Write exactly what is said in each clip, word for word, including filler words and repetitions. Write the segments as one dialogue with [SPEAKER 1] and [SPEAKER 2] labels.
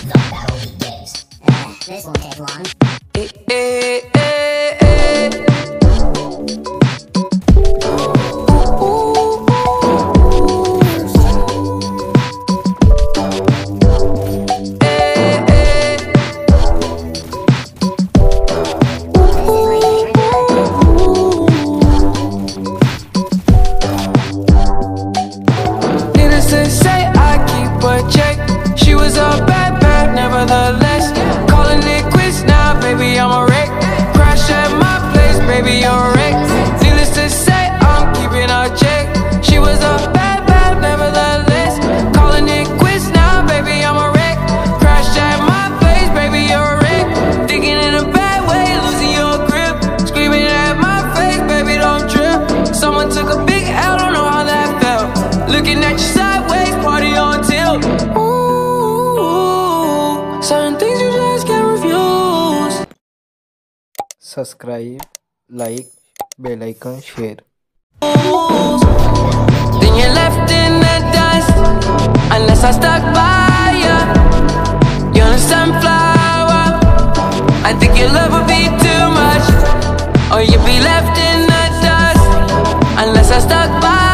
[SPEAKER 1] The battle begins. Uh, this won't take long.
[SPEAKER 2] Eh, eh, eh, eh. Looking at you sideways, party on tilt. Ooh, certain things you just can't refuse.
[SPEAKER 3] Subscribe, like, bell icon, share.
[SPEAKER 2] Then you're left in the dust, unless I stuck by you. You're a sunflower. I think your love would be too much, or you'd be left in the dust, unless I stuck by you.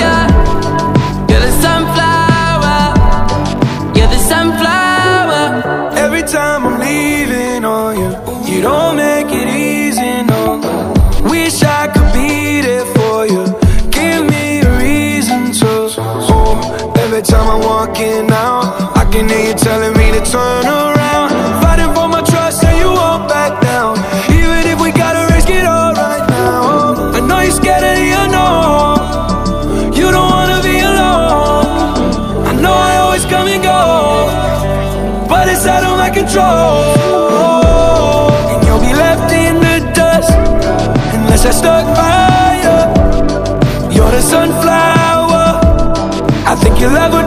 [SPEAKER 4] Time I'm leaving on you, you don't make it easy, no. Wish I could be there for you, give me a reason to. Oh, every time I'm walking out, I can hear you telling me to turn around. Fighting for my trust and you won't back down. Even if we gotta risk it all right now. I know you're scared of the unknown, you don't wanna be alone. I know I always come and go, but it's out of my control. And you'll be left in the dust, unless I stuck by you. You're the sunflower. I think you'll ever